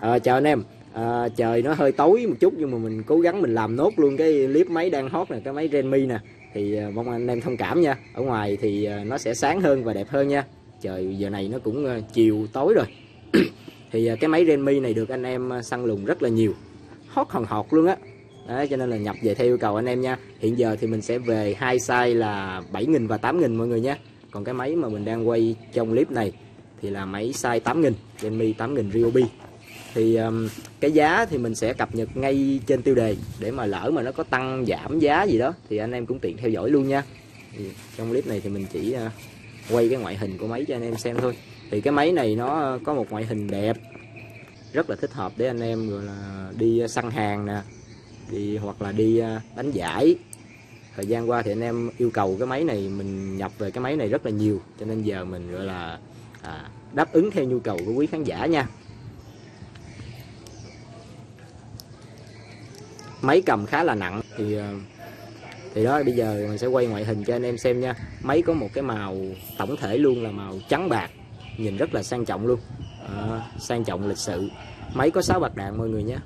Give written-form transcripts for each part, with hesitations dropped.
Chào anh em. Trời nó hơi tối một chút nhưng mà mình cố gắng mình làm nốt luôn cái clip máy đang hot nè, cái máy Redmi nè, thì mong anh em thông cảm nha. Ở ngoài thì nó sẽ sáng hơn và đẹp hơn nha. Trời giờ này nó cũng chiều tối rồi. Thì cái máy Redmi này được anh em săn lùng rất là nhiều, hot hòn hot luôn á. Đấy, cho nên là nhập về theo yêu cầu anh em nha. Hiện giờ thì mình sẽ về hai size là 7.000 và 8.000 mọi người nhé. Còn cái máy mà mình đang quay trong clip này thì là máy size 8.000, Redmi 8.000 Ryobi. Thì cái giá thì mình sẽ cập nhật ngay trên tiêu đề, để mà lỡ mà nó có tăng giảm giá gì đó thì anh em cũng tiện theo dõi luôn nha. Thì trong clip này thì mình chỉ quay cái ngoại hình của máy cho anh em xem thôi. Thì cái máy này nó có một ngoại hình đẹp, rất là thích hợp để anh em gọi là đi săn hàng nè, hoặc là đi đánh giải. Thời gian qua thì anh em yêu cầu cái máy này, mình nhập về cái máy này rất là nhiều, cho nên giờ mình gọi là đáp ứng theo nhu cầu của quý khán giả nha. Máy cầm khá là nặng, thì đó, bây giờ mình sẽ quay ngoại hình cho anh em xem nha. Máy có một cái màu tổng thể luôn là màu trắng bạc, nhìn rất là sang trọng luôn, sang trọng lịch sự. Máy có 6 bạc đạn mọi người nhé.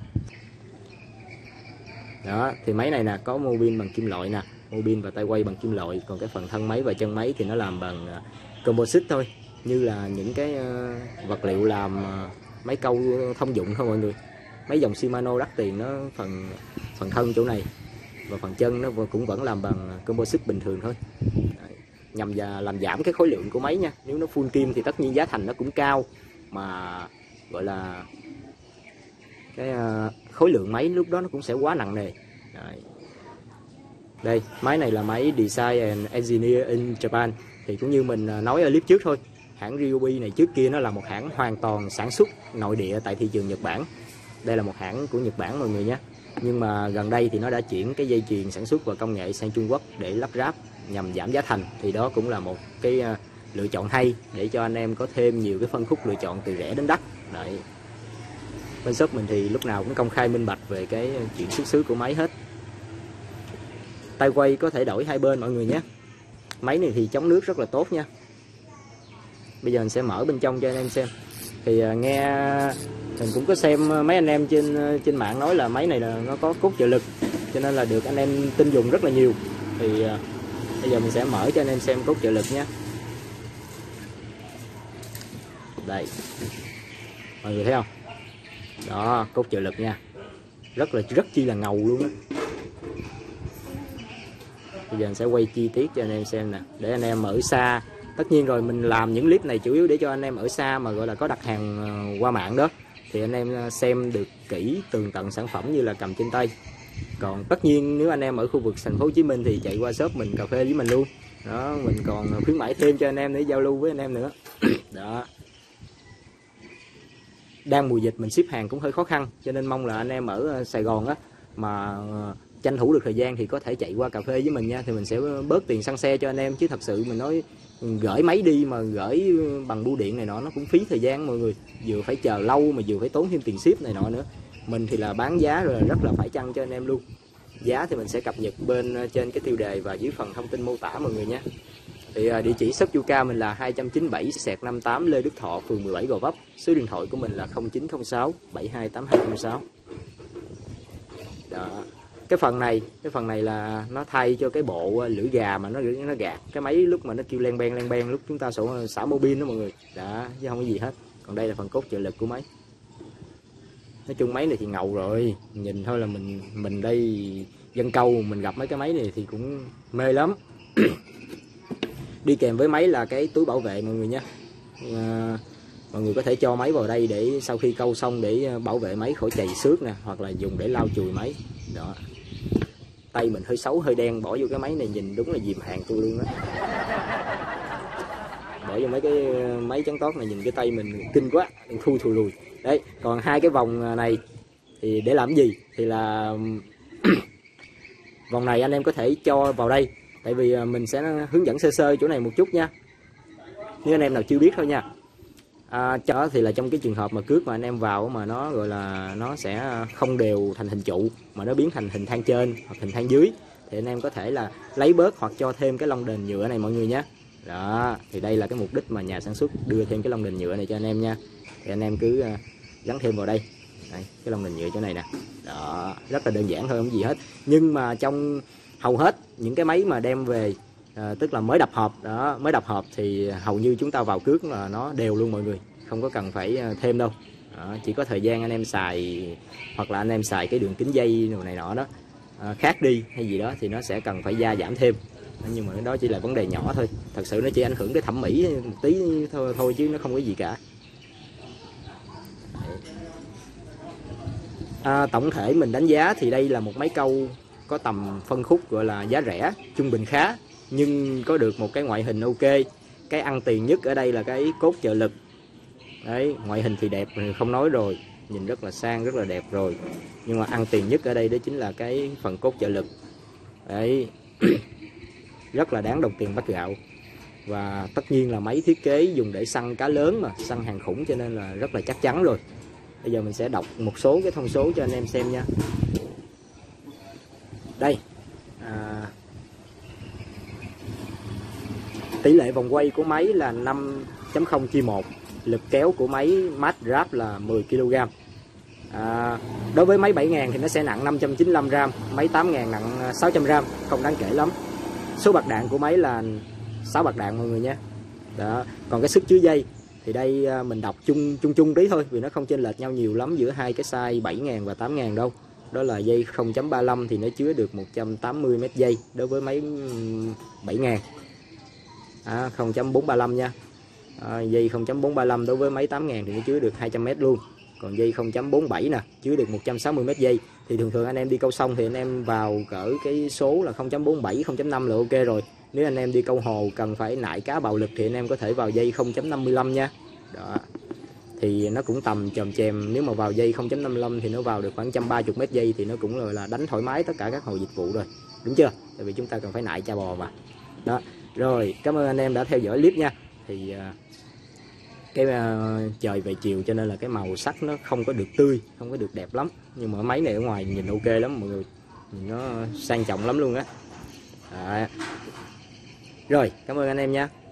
Đó, thì máy này nè, có mô pin bằng kim loại nè, mô pin và tay quay bằng kim loại. Còn cái phần thân máy và chân máy thì nó làm bằng composite thôi, như là những cái vật liệu làm máy câu thông dụng thôi mọi người. Mấy dòng Shimano đắt tiền, nó phần thân chỗ này và phần chân nó cũng vẫn làm bằng composite bình thường thôi. Đấy, nhằm làm giảm cái khối lượng của máy nha. Nếu nó full kim thì tất nhiên giá thành nó cũng cao, mà gọi là cái khối lượng máy lúc đó nó cũng sẽ quá nặng nề. Đấy. Đây, máy này là máy Design and Engineer in Japan. Thì cũng như mình nói ở clip trước thôi, hãng Ryobi này trước kia nó là một hãng hoàn toàn sản xuất nội địa tại thị trường Nhật Bản. Đây là một hãng của Nhật Bản mọi người nhé. Nhưng mà gần đây thì nó đã chuyển cái dây chuyền sản xuất và công nghệ sang Trung Quốc để lắp ráp nhằm giảm giá thành. Thì đó cũng là một cái lựa chọn hay để cho anh em có thêm nhiều cái phân khúc lựa chọn từ rẻ đến đắt. Đấy. Bên shop mình thì lúc nào cũng công khai minh bạch về cái chuyện xuất xứ của máy hết. Tay quay có thể đổi hai bên mọi người nhé. Máy này thì chống nước rất là tốt nha. Bây giờ mình sẽ mở bên trong cho anh em xem. Thì nghe mình cũng có xem mấy anh em trên mạng nói là máy này là nó có cốt trợ lực, cho nên là được anh em tin dùng rất là nhiều. Thì bây giờ mình sẽ mở cho anh em xem cốt trợ lực nhé. Đây, mọi người thấy không? Đó, cốt trợ lực nha, rất chi là ngầu luôn á. Bây giờ mình sẽ quay chi tiết cho anh em xem nè, để anh em ở xa. Tất nhiên rồi, mình làm những clip này chủ yếu để cho anh em ở xa mà gọi là có đặt hàng qua mạng đó, thì anh em xem được kỹ tường tận sản phẩm như là cầm trên tay. Còn tất nhiên nếu anh em ở khu vực thành phố Hồ Chí Minh thì chạy qua shop mình cà phê với mình luôn. Đó, mình còn khuyến mãi thêm cho anh em để giao lưu với anh em nữa. Đó. Đang mùa dịch mình ship hàng cũng hơi khó khăn, cho nên mong là anh em ở Sài Gòn á mà tranh thủ được thời gian thì có thể chạy qua cà phê với mình nha, thì mình sẽ bớt tiền xăng xe cho anh em. Chứ thật sự mình nói gửi máy đi mà gửi bằng bưu điện này nọ nó cũng phí thời gian mọi người, vừa phải chờ lâu mà vừa phải tốn thêm tiền ship này nọ nữa. Mình thì là bán giá rồi, rất là phải chăng cho anh em luôn. Giá thì mình sẽ cập nhật bên trên cái tiêu đề và dưới phần thông tin mô tả mọi người nhé. Thì địa chỉ shop Yuka mình là 297/58 Lê Đức Thọ, phường 17 Gò Vấp. Số điện thoại của mình là 0906 728206. Đó. Cái phần này là nó thay cho cái bộ lưỡi gà mà nó gạt cái máy lúc mà nó kêu len ben lúc chúng ta xả mô pin đó mọi người. Đó, chứ không có gì hết. Còn đây là phần cốt trợ lực của máy. Nói chung máy này thì ngầu rồi, nhìn thôi là mình đây dân câu mình gặp mấy cái máy này thì cũng mê lắm. Đi kèm với máy là cái túi bảo vệ mọi người nhé. Mọi người có thể cho máy vào đây để sau khi câu xong để bảo vệ máy khỏi chày xước nè, hoặc là dùng để lau chùi máy. Đó. Tay mình hơi xấu hơi đen, bỏ vô cái máy này nhìn đúng là dìm hàng tôi luôn á. Bỏ vô mấy cái máy chắn tót này nhìn cái tay mình kinh quá, thu thùi lùi. Đấy, còn hai cái vòng này thì để làm gì? Thì là vòng này anh em có thể cho vào đây, tại vì mình sẽ hướng dẫn sơ sơ chỗ này một chút nha, nếu anh em nào chưa biết thôi nha. Cho thì là trong cái trường hợp mà cước mà anh em vào mà nó gọi là nó sẽ không đều thành hình trụ mà nó biến thành hình thang trên hoặc hình thang dưới, thì anh em có thể là lấy bớt hoặc cho thêm cái lông đền nhựa này mọi người nhé. Đó, thì đây là cái mục đích mà nhà sản xuất đưa thêm cái lông đền nhựa này cho anh em nha. Thì anh em cứ gắn thêm vào đây. Đây, cái lông nền nhựa chỗ này nè. Đó, rất là đơn giản thôi, không gì hết. Nhưng mà trong hầu hết những cái máy mà đem về tức là mới đập hộp đó, mới đập hộp thì hầu như chúng ta vào cước là nó đều luôn mọi người, không có cần phải thêm đâu. Đó, chỉ có thời gian anh em xài hoặc là anh em xài cái đường kính dây này nọ đó khác đi hay gì đó thì nó sẽ cần phải gia giảm thêm, nhưng mà đó chỉ là vấn đề nhỏ thôi, thật sự nó chỉ ảnh hưởng cái thẩm mỹ một tí thôi chứ nó không có gì cả. Tổng thể mình đánh giá thì đây là một máy câu có tầm phân khúc gọi là giá rẻ trung bình khá, nhưng có được một cái ngoại hình ok. Cái ăn tiền nhất ở đây là cái cốt trợ lực đấy, ngoại hình thì đẹp không nói rồi, nhìn rất là sang rất là đẹp rồi, nhưng mà ăn tiền nhất ở đây đó chính là cái phần cốt trợ lực đấy. Rất là đáng đồng tiền bát gạo. Và tất nhiên là máy thiết kế dùng để săn cá lớn mà, săn hàng khủng cho nên là rất là chắc chắn rồi. Bây giờ mình sẽ đọc một số cái thông số cho anh em xem nha. Đây, tỷ lệ vòng quay của máy là 5.0/1, lực kéo của máy Mastrap là 10 kg. Đối với máy 7.000 thì nó sẽ nặng 595 gram, máy 8.000 nặng 600 gram, không đáng kể lắm. Số bạc đạn của máy là 6 bạc đạn mọi người nhé. Đó. Còn cái sức chứa dây thì đây mình đọc chung tí thôi, vì nó không chênh lệch nhau nhiều lắm giữa hai cái size 7.000 và 8.000 đâu. Đó là dây 0.35 thì nó chứa được 180 mét dây đối với máy 7.000. 0.435 nha. Dây 0.435 đối với máy 8.000 thì nó chứa được 200 mét luôn. Còn dây 0.47 nè, chứa được 160 mét dây. Thì thường anh em đi câu sông thì anh em vào cỡ cái số là 0.47, 0.5 là ok rồi. Nếu anh em đi câu hồ cần phải nại cá bạo lực thì anh em có thể vào dây 0.55 nha. Đó. Thì nó cũng tầm chòm chèm, nếu mà vào dây 0.55 thì nó vào được khoảng 130 mét dây thì nó cũng là đánh thoải mái tất cả các hồ dịch vụ rồi. Đúng chưa? Tại vì chúng ta cần phải nại cha bò mà. Đó. Rồi, cảm ơn anh em đã theo dõi clip nha. Thì cái trời về chiều cho nên là cái màu sắc nó không có được tươi, không có được đẹp lắm, nhưng mà máy này ở ngoài nhìn ok lắm mọi người, nhìn nó sang trọng lắm luôn á. Rồi, cảm ơn anh em nha.